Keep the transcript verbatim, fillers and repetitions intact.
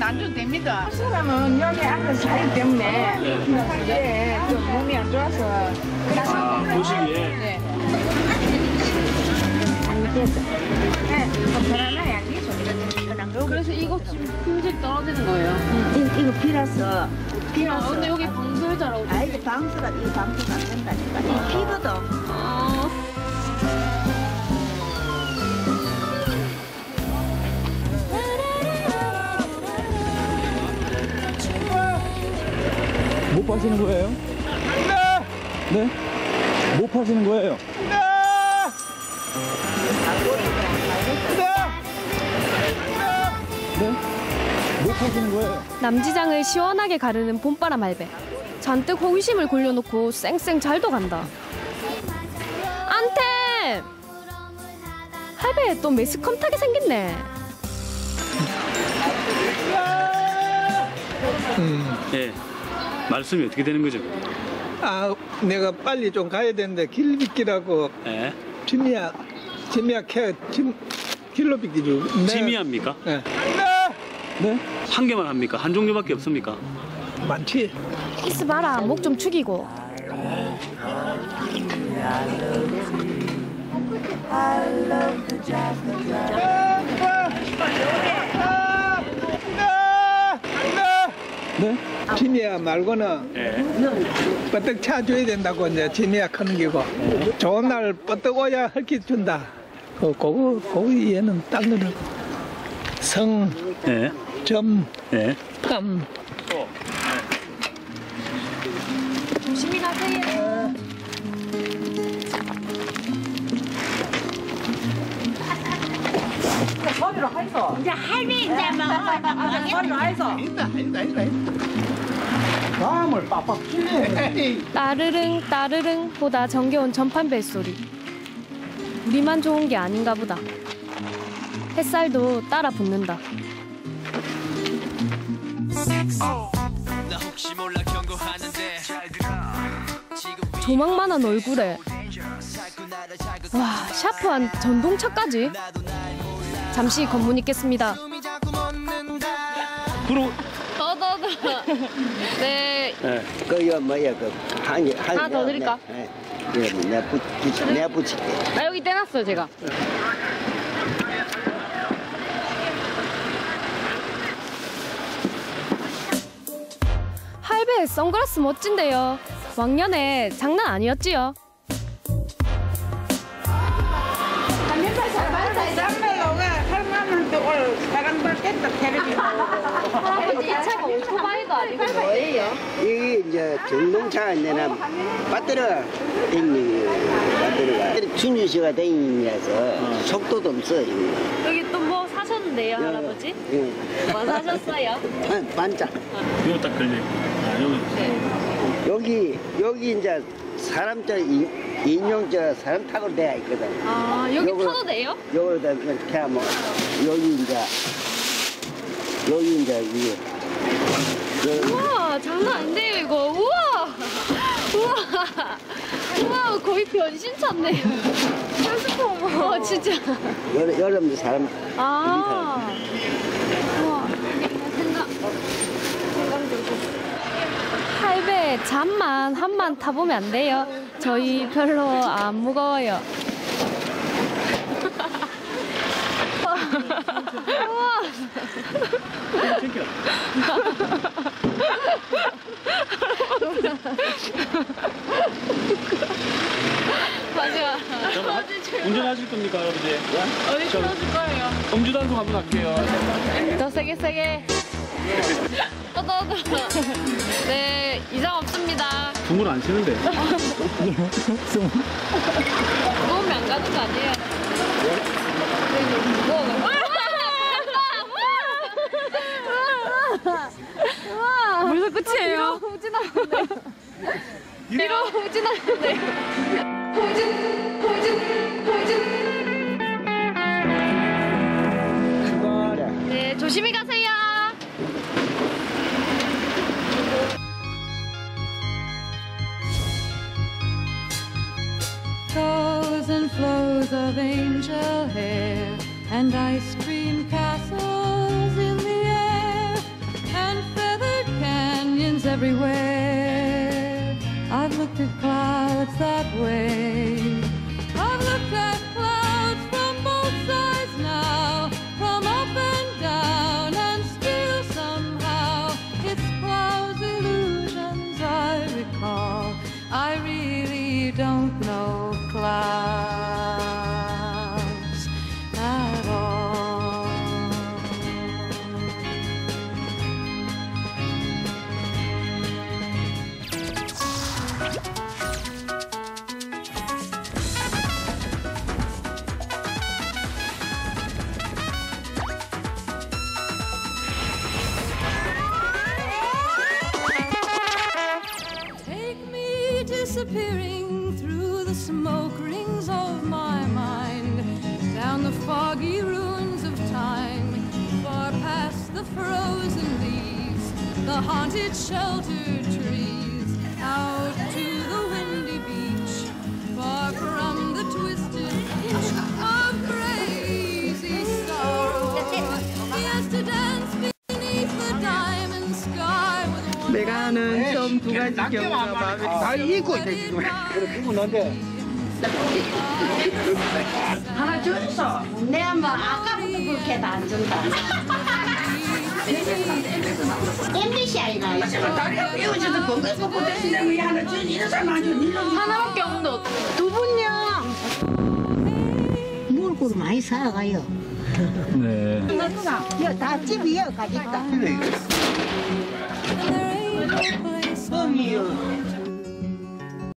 안 줘도 됩니다. 사람은 여기 앉아서 살기 때문에 이게 좀 몸이 안 좋아서. 아, 보시기에. 네. 네, 편안해야 편한 거. 그래서 이거 지금 품질 떨어지는 거예요. 응, 이거 비라서. 비라서. 아, 근데 여기 방설자라고. 아, 이게 방수가, 이 방수가 안 된다니까. 이 피거든. 아. 뭐 파시는 거예요? 네? 뭐 파시는 거예요? 네? 뭐 파시는 거예요? 남지장을 시원하게 가르는 봄바람 할배. 잔뜩 호기심을 굴려놓고 쌩쌩 잘도 간다. 안템! 할배 또 매스컴타게 생겼네. 음. 예. 말씀이 어떻게 되는 거죠? 아, 내가 빨리 좀 가야 되는데 길 빗기라고. 예. 지미야, 지미야 캐, 짐, 길로 빗기 주. 지미합니까? 네. 네? 한 개만 합니까? 한 종류밖에 없습니까? 많지. 있어봐라, 목 좀 축이고. 네? 지미야 말고는 예. 버떡 차줘야 된다고 이제 지미야 크는 기고. 좋은 날 버떡 오야 헐기 준다. 그, 그거, 그거 얘는 딴 거는 성, 예. 점, 예. 감. 조심히 가세요. 소리로 하이소. 이제 할미 이제 뭐. 소리로 하이소. 있다, 있다, 있다. 마음을 빡빡 찌네. 따르릉 따르릉 보다 정겨운 전판 벨소리. 우리만 좋은 게 아닌가 보다. 햇살도 따라 붙는다. 조망만한 얼굴에 와 샤프한 전동차까지. 잠시 검문 있겠습니다. 그럼 더더더. 네. 예. 그거 뭐야 그 한 한 하나 더 드릴까? 네. 네. 내가 붙 내가 붙일게. 아 여기 떼놨어요 제가. 할배 선글라스 멋진데요. 왕년에 장난 아니었지요. 할아버지 이 차가 오토바이도 아니고 뭐예요? 이게 이제 전동차 내나 배터리가 댕기는 배터리가 춘주시가 댕기면서 속도도 없어. 이거. 여기 또 뭐 사셨는데요 할아버지? 예. 뭐 사셨어요? 반 반짝. 이거 딱 걸려. 아, 여기. 네. 여기 여기 이제 사람 저 이- 인용 저 사람 타고 돼야 있거든. 아 여기 요거- 타도 돼요? 요거다 이렇게 하면 여기 이제 여기 이제 이게 그 우와 장난 아닌데요 이거. 우와 우와 우와 거의 변신차네요. 트랜스포머. 어 진짜. 여러 여러분들 사람 아 우와 생각 생각 좀. 할배 잠만 한만 타보면 안 돼요. 저희 별로 안 무거워요. 우와. 맞아. 운전하실 겁니까, 아버지? 어디 틀어줄 거예요? 음주 단속 한번 할게요. 더 세게 세게. 떠떠떠. 네 이상 없습니다. 숨을 안 쉬는데. 무거우면 안 가는 거 아니에요? 네, 너무 무거워. 벌써 끝이에요. 후진하는데. 뒤로 후진하는데. 후진 후진 후진. 네 조심히 가세요. Flows and flows of angel hair and ice cream castles in the air. everywhere. I've looked at clouds that way. I've looked at clouds from both sides now, from up and down, and still somehow it's clouds' illusions I recall. I really don't know clouds at all. Take me disappearing through the smoke rings of my mind, down the foggy ruins of time, far past the frozen leaves, the haunted sheltered trees, out to the windy beach, far from the twisted pitch of crazy sorrow. Yes, to dance beneath the diamond sky with one 내가는 좀 두 가지 경우가 마음에 들어요. 다 잊고 있네 지금. 하나 줬어. 내 엄마 아까부터 그렇게 안 준다. 엠비씨 아이가 있어. 하나밖에 없는데 어떡해. 두 분요. 물고도 많이 사가요. 네. 다 집이요, 가졌다. and there ain't no place 뻥이요.